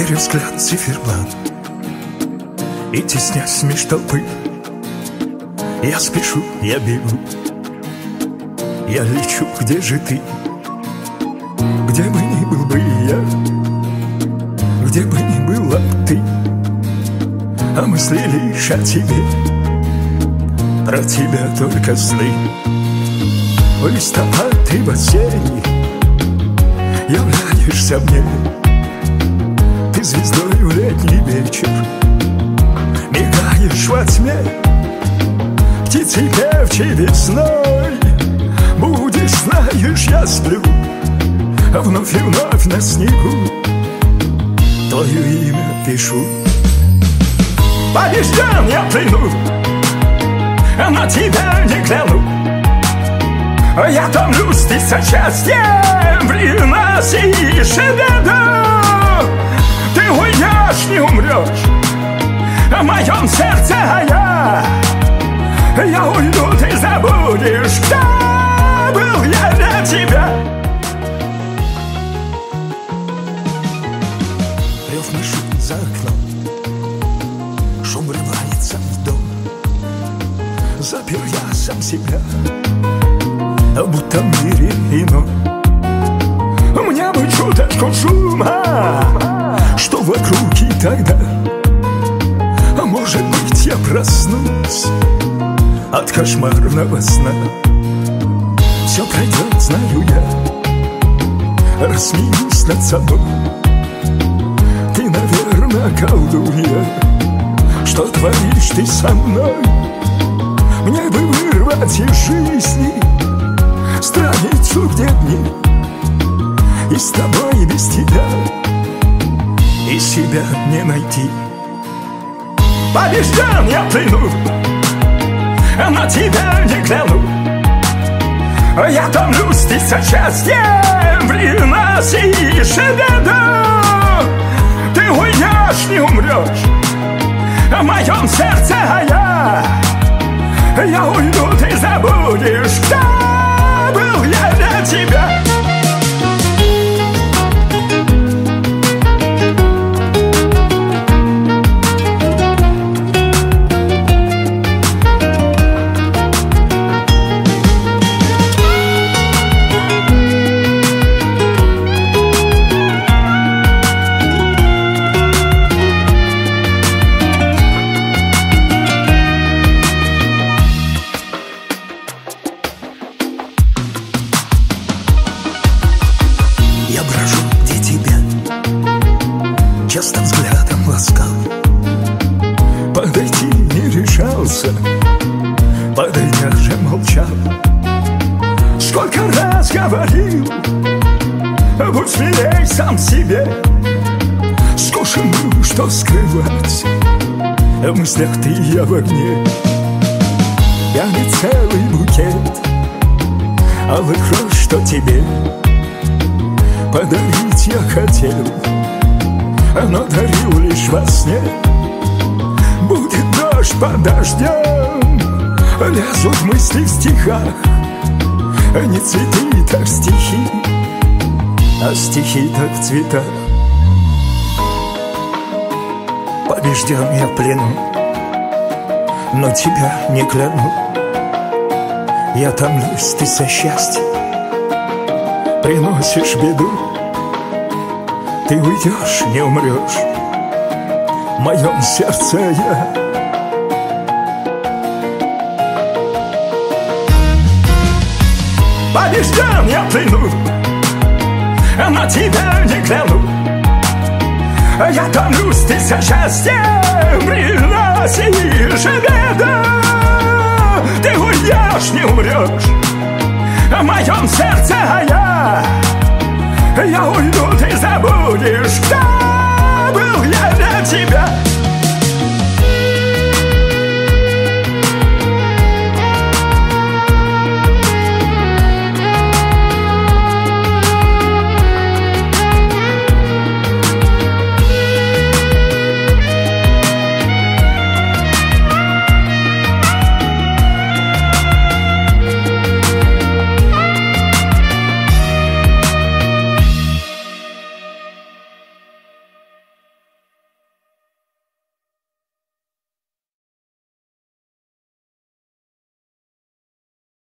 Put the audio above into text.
Меря взгляд циферблат и теснясь меж толпы, я спешу, я бегу, я лечу, где же ты? Где бы ни был бы я, где бы ни была ты, а мысли лишь о тебе, про тебя только сны. В листопад и в осенний являешься мне, ты звездой в летний вечер мигаешь во тьме. Птицей певчей весной будешь, знаешь, я сплю, а вновь и вновь на снегу твое имя пишу. Побежден я плену, на тебя не кляну, я томлюсь тысячастием, приносишь беду. Ты уйдешь, не умрешь в моем сердце, а я уйду, ты забудешь, кто был я для тебя. Рев машин за окном, шум врывается в дом. Запер я сам себя, будто в мире ином. Мне бы чуточку шума, что вокруг, и тогда, может быть, я проснусь от кошмарного сна. Все пройдет, знаю я, рассмеюсь над собой. Ты, наверное, колдунья, что творишь ты со мной? Мне бы вырвать из жизни страницу, где дни, и с тобой, и без тебя, и себя не найти. Побежден я плену, на тебя не кляну, я томлюсь тысячастием, приносишь беду. Ты уйдешь, не умрешь в моем сердце, а я уйду, ты забудешь, кто был я для тебя. Я брожу, где тебя часто взглядом ласкал, подойти не решался, подойдя же молчал. Сколько раз говорил, будь смелей сам себе, скучен был, что скрывать, в мыслях ты, я в огне. Я не целый букет алых роз, что тебе подарить я хотел, но дарил лишь во сне. Будет дождь под дождем, лезут мысли в стихах, не цветы, так стихи, а стихи так в цветах. Побежден я в плену, но тебя не кляну, я томлюсь, ты со счастьем приносишь беду. Ты уйдешь, не умрешь в моем сердце, я. Побежден я в плену, на тебя не кляну, я томлюсь, ты со счастьем приносишь беду. Ты уйдешь, не умрешь в моем сердце, а я уйду, ты забудешь, кто